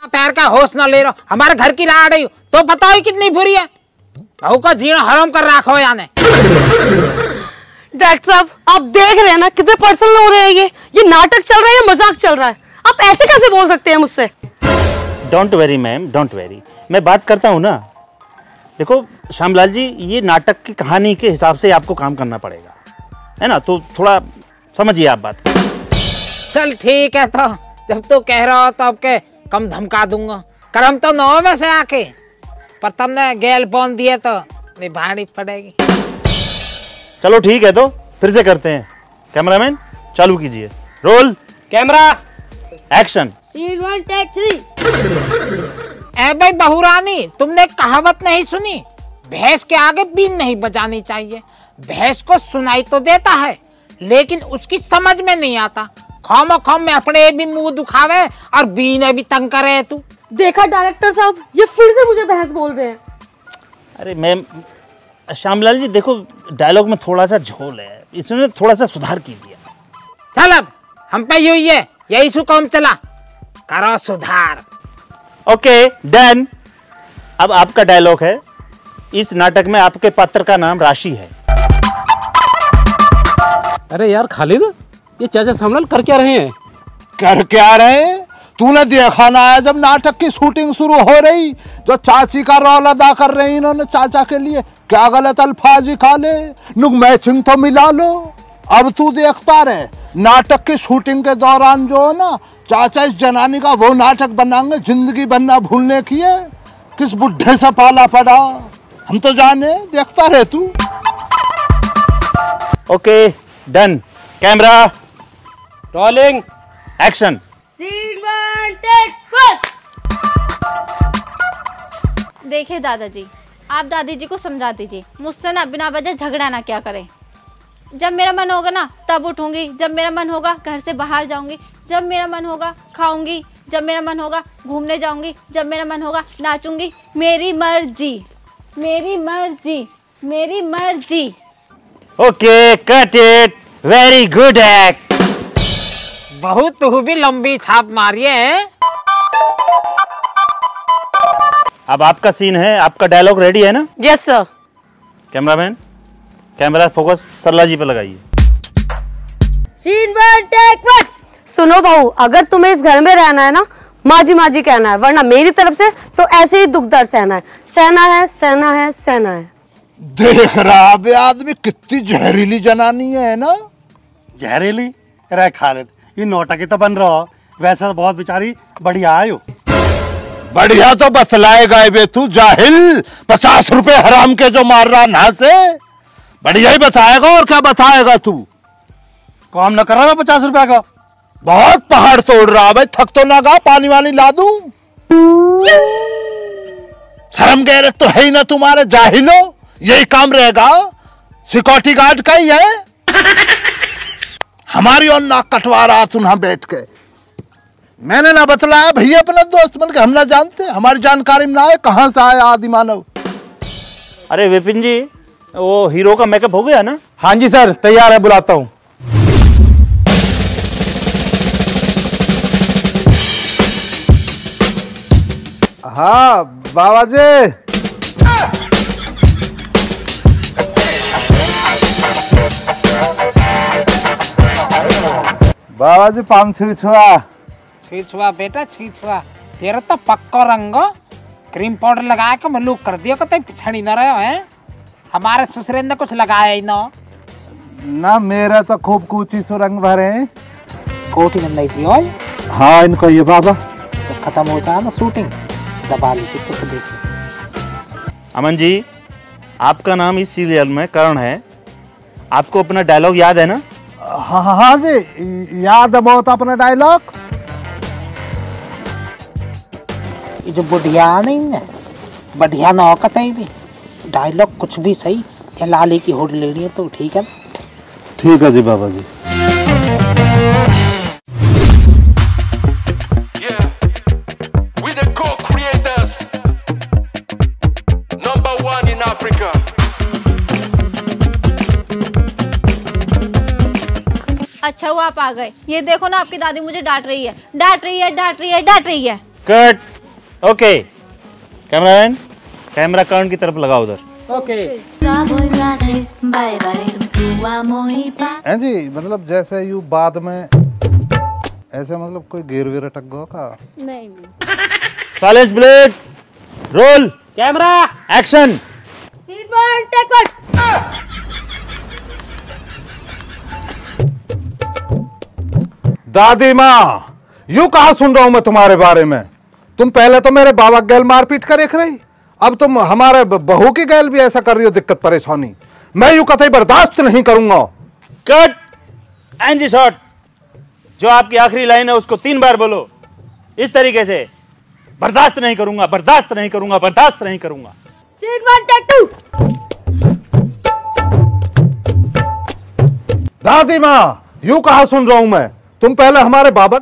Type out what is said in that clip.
पैर का होश न ले रहा, हमारे घर की ला रही हो तो बताओ कितनी बुरी है। बहू का जीना हराम कर रखा हो याने। डॉक्टर साहब आप देख रहे हैं ना कितने पर्सनल हो रहे हैं, ये नाटक चल रहा है या मजाक चल रहा है? आप ऐसे कैसे बोल सकते हैं मुझसे? Don't worry ma'am, don't worry, मैं बात करता हूँ ना। देखो श्यामलाल जी, ये नाटक की कहानी के हिसाब से आपको काम करना पड़ेगा, है ना? तो थोड़ा समझिए आप बात। चल ठीक है, तो जब तो कह रहा हो तो अब के कम धमका दूंगा। करम तो 9 में से आके, पर तुमने गैल बोन दिए तो निभानी पड़ेगी। चलो ठीक है, तो फिर से करते हैं। कैमरामैन चालू कीजिए, roll camera action. Scene 1 take 3। ए भाई बहुरानी, तुमने कहावत नहीं सुनी, भैंस के आगे बीन नहीं बजानी चाहिए। भैंस को सुनाई तो देता है लेकिन उसकी समझ में नहीं आता। खामो खाम में अपने भी मुंह दुखावे और बीने भी तंग करे। तू देखा डायरेक्टर साहब, ये फिर से मुझे बहस बोल रहे हैं। अरे मैम, श्यामलाल जी देखो, डायलॉग में थोड़ा सा झोल है, इसमें थोड़ा सा सुधार कीजिए। चल अब हम पे यही है, यही सु काम चला, करो सुधार। Okay done. अब आपका डायलॉग है, इस नाटक में आपके पात्र का नाम राशि है। अरे यार खालिद, ये चाचा श्यामलाल कर क्या रहे हैं? कर क्या रहे? तूने देखा ना है जब नाटक की शूटिंग शुरू हो रही, जो चाची का रोल अदा कर रहे हैं इन्होंने चाचा के लिए, क्या गलत अल्फाज भी खा ले, नुक मैचिंग तो मिला लो। अब तू देखता रहे, नाटक की शूटिंग के दौरान जो है ना, चाचा इस जनानी का वो नाटक बनाएंगे जिंदगी बनना भूलने की है। किस बुढ़े से पाला पड़ा, हम तो जाने, देखता रहे तू। Okay done. Camera rolling action. Scene 1 take 1। देखिए दादाजी, आप दादी जी को समझा दीजिए, मुझसे ना बिना वजह झगड़ा ना क्या करें। जब मेरा मन होगा ना तब उठूंगी, जब मेरा मन होगा घर से बाहर जाऊंगी, जब मेरा मन होगा खाऊंगी, जब मेरा मन होगा घूमने जाऊंगी, जब मेरा मन होगा नाचूंगी। मेरी मर्जी, मेरी मर्जी, मेरी मर्जी। Okay cut it, very good act. बहुत तू भी लंबी छाप मारिए है। अब आपका सीन है, आपका डायलॉग रेडी है ना? Yes sir. Cameraman camera focus Sarla ji पे लगाइए। Scene 1 take 1। सुनो बहू, अगर तुम्हें इस घर में रहना है ना, माजी माजी कहना है, वरना मेरी तरफ से तो ऐसे ही दुख दर्द सहना है। सहना है, सहना है, सहना है। देख रहा बे आदमी, कितनी जहरीली जनानी है ना। जहरीली? अरे खालिद, ये नौटंकी तो बन रहा हो, वैसे तो बहुत बेचारी बढ़िया आयो। बढ़िया तो बतलाएगा बे तू जाहिल, 50 रुपए हराम के जो मार रहा ना से, बढ़िया ही बताएगा। और क्या बताएगा तू? काम न कर रहा 50 रुपया का। बहुत पहाड़ तोड़ रहा भाई, थक तो ना गा, पानी वानी ला दूं। शर्म गैरत तो है ही ना तुम्हारे, जाहिलो। यही काम रहेगा, सिक्योरिटी गार्ड का ही है। हमारी और नाक कटवा रहा तू ना बैठ के। मैंने ना बतलाया भैया, अपना दोस्त बन के हम ना जानते, हमारी जानकारी में ना आए, कहां से आया आदि मानव। अरे विपिन जी, वो हीरो का मेकअप हो गया ना? हाँ जी सर, तैयार है, बुलाता हूँ। हाँ बाबा जी। बाबा जी पाम छुआ। छुआ बेटा छुआ, तेरा तो पक्का रंग क्रीम पाउडर लगा के मलूक कर दिया, कतई पिछड़ी न रहे हैं। हमारे ससुरे ने कुछ लगाया ही ना, मेरा तो खूब कूची सो रंग भरे। कोटी नहीं थी। हाँ इनको ये बाबा, तो खत्म हो जाए ना शूटिंग, दबा ली तो प्रदेश। अमन जी, आपका नाम इस सीरियल में करण है, आपको अपना डायलॉग याद है ना? हाँ हाँ जी याद है बहुत अपना डायलॉग। ये जो बुढ़िया नहीं है, बढ़िया ना हो कतई भी, डायलॉग कुछ भी सही, या लाली की होड़ लेनी है तो ठीक है ना? ठीक है जी बाबा जी। अच्छा हुआ आप आ गए। ये देखो ना, आपकी दादी मुझे डांट रही है, डांट रही है, डांट रही है, डांट रही है। कट। ओके कैमरामैन, कैमरा कर्न की तरफ लगाओ उधर। ओके। हैं जी, मतलब जैसे यू बाद में ऐसे मतलब कोई गिर विर अटक गो का? नहीं साइलेंस ब्लेड, roll camera action. Scene 1 take 1। दादी माँ, यूं कहा सुन रहा हूं मैं तुम्हारे बारे में? तुम पहले तो मेरे बाबा गैल मारपीट कर एक रही, अब तुम हमारे बहू की गैल भी ऐसा कर रही हो, दिक्कत परेशानी। मैं यूं कतई बर्दाश्त नहीं करूंगा। Cut NG shot. जो आपकी आखिरी लाइन है उसको 3 बार बोलो इस तरीके से, बर्दाश्त नहीं करूंगा, बर्दाश्त नहीं करूंगा, बर्दाश्त नहीं करूंगा। Scene 1 take 2। दादी माँ, यूं कहा सुन रहा हूं मैं? तुम पहले हमारे बाबा